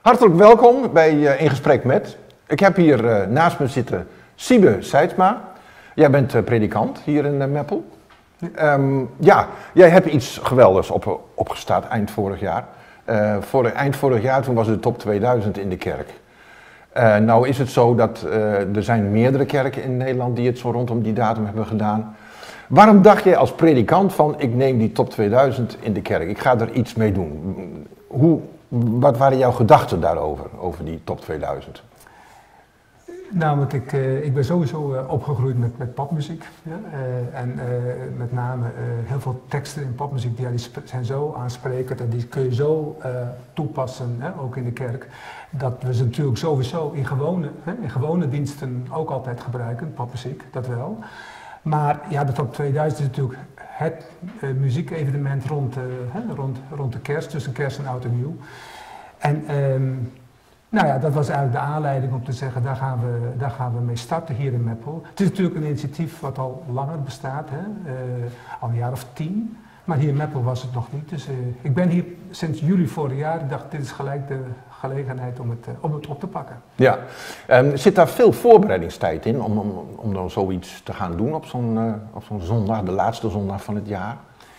Hartelijk welkom bij In Gesprek Met. Ik heb hier naast me zitten Siebe Seidsma. Jij bent predikant hier in Meppel. Ja, jij hebt iets geweldigs opgestart eind vorig jaar. Eind vorig jaar toen was het de top 2000 in de kerk. Nou is het zo dat er zijn meerdere kerken in Nederland die het zo rondom die datum hebben gedaan. Waarom dacht jij als predikant van ik neem die top 2000 in de kerk, ik ga er iets mee doen? Wat waren jouw gedachten daarover, over die top 2000? Nou, want ik ben sowieso opgegroeid met popmuziek. Ja? En met name heel veel teksten in popmuziek die zijn zo aansprekend en die kun je zo toepassen, hè, ook in de kerk. Dat we ze natuurlijk sowieso in gewone diensten ook altijd gebruiken, popmuziek, dat wel. Maar ja, de top 2000 is natuurlijk het muziekevenement rond de kerst, tussen kerst en oud en nieuw. En nou ja, dat was eigenlijk de aanleiding om te zeggen, daar gaan we mee starten hier in Meppel. Het is natuurlijk een initiatief wat al langer bestaat, hè? Al een jaar of 10. Maar hier in Meppel was het nog niet. Dus ik ben hier sinds juli vorig jaar. Ik dacht, dit is gelijk de gelegenheid om het op te pakken. Ja, zit daar veel voorbereidingstijd in om dan zoiets te gaan doen op zo'n zondag, de laatste zondag van het jaar?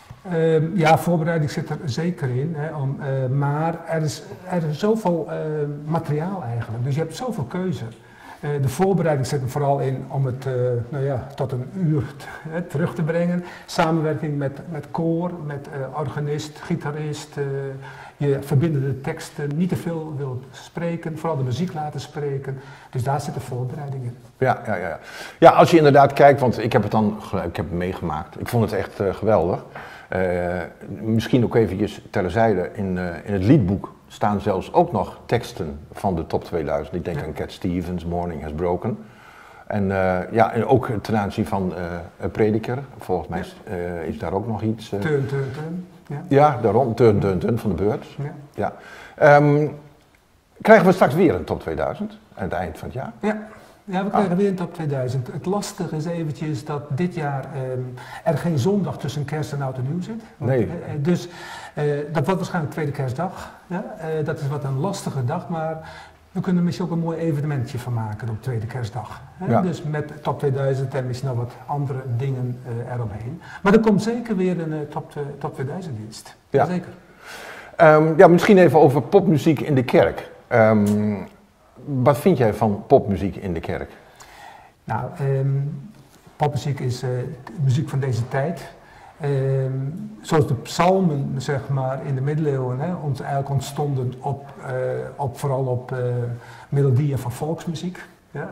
Ja, voorbereiding zit er zeker in, hè, maar er is zoveel materiaal eigenlijk, dus je hebt zoveel keuze. De voorbereiding zit er vooral in om het tot een uur terug te brengen. Samenwerking met koor, met organist, gitarist, je verbindende teksten, niet te veel wil spreken, vooral de muziek laten spreken. Dus daar zit de voorbereiding in. Ja, als je inderdaad kijkt, want ik heb het meegemaakt, ik vond het echt geweldig. Misschien ook eventjes terzijde, in het liedboek staan zelfs ook nog teksten van de top 2000. Ik denk aan Cat Stevens, Morning Has Broken. En ook ten aanzien van Prediker, volgens mij is daar ook nog iets. Turn. Ja, daarom, Turn van de Birds. Ja. Krijgen we straks weer een top 2000 aan het eind van het jaar? Ja, we krijgen weer een top 2000. Het lastige is eventjes dat dit jaar er geen zondag tussen kerst en oud en nieuw zit. Nee. Dus dat wordt waarschijnlijk tweede kerstdag. Ja? Dat is wat een lastige dag, maar we kunnen er misschien ook een mooi evenementje van maken op tweede kerstdag. Hè? Ja. Dus met top 2000 en misschien nog wat andere dingen eromheen. Maar er komt zeker weer een top 2000 dienst. Ja. Zeker. Misschien even over popmuziek in de kerk. Wat vind jij van popmuziek in de kerk? Nou, popmuziek is muziek van deze tijd. Zoals de psalmen, zeg maar, in de middeleeuwen, eigenlijk ontstonden vooral op melodieën van volksmuziek. Ja,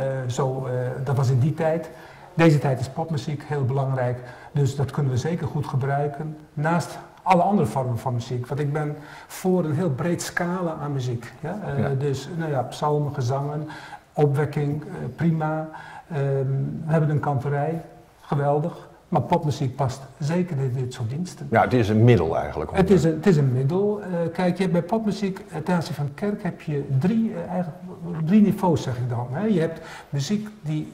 dat was in die tijd. Deze tijd is popmuziek heel belangrijk, dus dat kunnen we zeker goed gebruiken. Naast alle andere vormen van muziek, want ik ben voor een heel breed scala aan muziek. Ja? Dus psalmen, gezangen, opwekking, prima. We hebben een kantorij, geweldig. Maar popmuziek past zeker in dit soort diensten. Ja, het is een middel eigenlijk. Het is een middel. Kijk, je hebt bij popmuziek, ten aanzien van kerk, heb je drie niveaus, zeg ik dan. Hè. Je hebt muziek die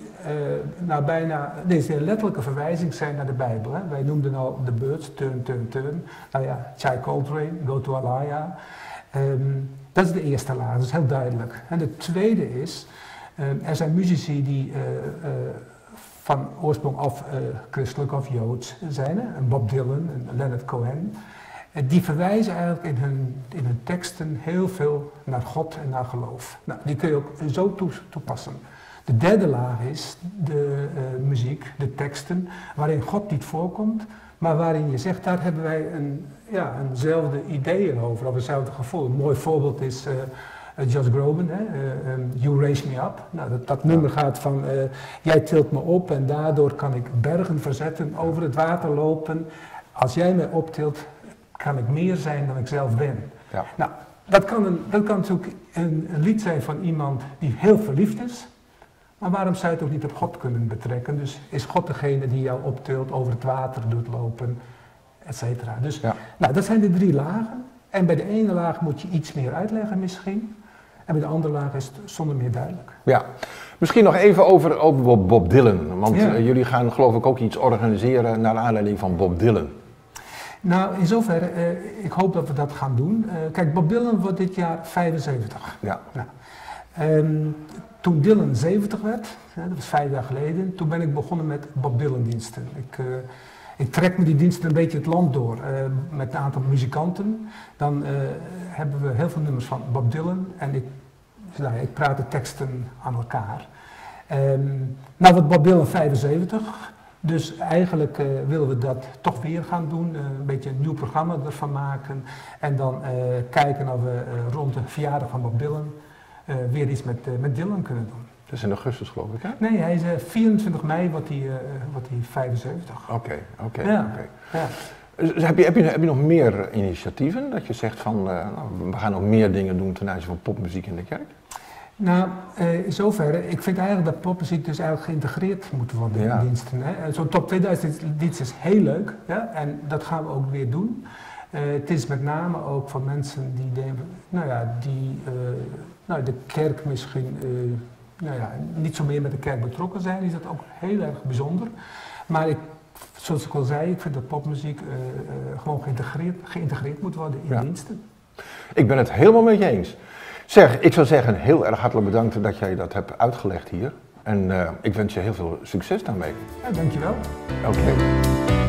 deze letterlijke verwijzing zijn naar de Bijbel. Hè. Wij noemden al The Birds, Turn. Nou ja, Chai Coltrane, Go to Alaya. Dat is de eerste laag, dat is heel duidelijk. En de tweede is, er zijn muzici die van oorsprong of christelijk of joods zijn, hè? Bob Dylan en Leonard Cohen. Die verwijzen eigenlijk in hun teksten heel veel naar God en naar geloof. Nou, die kun je ook zo toepassen. De derde laag is de muziek, de teksten, waarin God niet voorkomt, maar waarin je zegt, daar hebben wij eenzelfde ideeën over, of eenzelfde gevoel. Een mooi voorbeeld is Josh Groban, You Raise Me Up. Nou, dat nummer gaat van, jij tilt me op en daardoor kan ik bergen verzetten, over het water lopen. Als jij mij optilt, kan ik meer zijn dan ik zelf ben. Ja. Nou, dat kan natuurlijk een lied zijn van iemand die heel verliefd is, maar waarom zou je het ook niet op God kunnen betrekken? Dus is God degene die jou optilt, over het water doet lopen, et cetera. Dus dat zijn de drie lagen. En bij de ene laag moet je iets meer uitleggen misschien. En bij de andere laag is het zonder meer duidelijk. Ja, misschien nog even over Bob Dylan. Want jullie gaan geloof ik ook iets organiseren naar aanleiding van Bob Dylan. Nou, in zoverre, ik hoop dat we dat gaan doen. Kijk, Bob Dylan wordt dit jaar 75. Ja. Nou, toen Dylan 70 werd, dat was 5 jaar geleden, toen ben ik begonnen met Bob Dylan diensten. Ik trek me die diensten een beetje het land door met een aantal muzikanten. Dan hebben we heel veel nummers van Bob Dylan en ik praat de teksten aan elkaar. Nou wordt Bob Dylan 75, dus eigenlijk willen we dat toch weer gaan doen. Een beetje een nieuw programma ervan maken en dan kijken of we rond de verjaardag van Bob Dylan weer iets met Dylan kunnen doen. Dat is in augustus geloof ik, hè? Nee, hij is 24 mei wordt hij 75. Oké. Ja. Dus heb je nog meer initiatieven dat je zegt van we gaan nog meer dingen doen ten aanzien van popmuziek in de kerk? Nou, in zoverre, ik vind eigenlijk dat popmuziek dus eigenlijk geïntegreerd moet worden in diensten. Zo'n top 2000 dienst is heel leuk, ja, en dat gaan we ook weer doen. Het is met name ook voor mensen die denken, de kerk misschien niet zo meer met de kerk betrokken zijn, is dat ook heel erg bijzonder. Maar zoals ik al zei, ik vind dat popmuziek gewoon geïntegreerd moet worden in diensten. Ik ben het helemaal met je eens. Zeg, ik zou zeggen heel erg hartelijk bedankt dat jij dat hebt uitgelegd hier. En ik wens je heel veel succes daarmee. Ja, dankjewel. Oké.